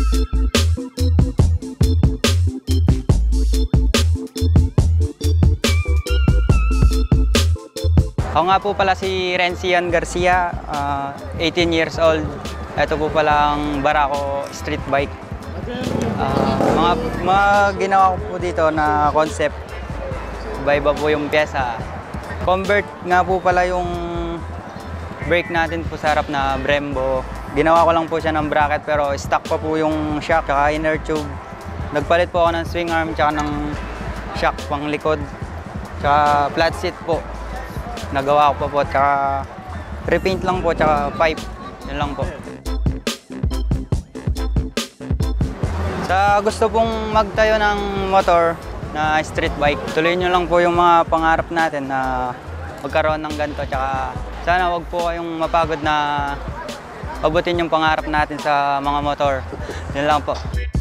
Ako nga po pala si Rencian Garcia, 18 years old. Ito po pala ang Barako street bike. Mga ginawa ko po dito na concept, iba-iba po yung pyesa. Convert nga po pala yung brake natin po sa harap na Brembo. Ginawa ko lang po siya ng bracket pero stock pa po yung shock at inner tube. Nagpalit po ako ng swing arm at ng shock pang likod. Tsaka flat seat po. Nagawa ko pa po at repaint lang po at pipe. Yun lang po. Sa gusto pong magtayo ng motor na street bike, tuloy nyo lang po yung mga pangarap natin na magkaroon ng ganito. Tsaka sana wag po kayong mapagod na abutin yung pangarap natin sa mga motor. Yun lang po.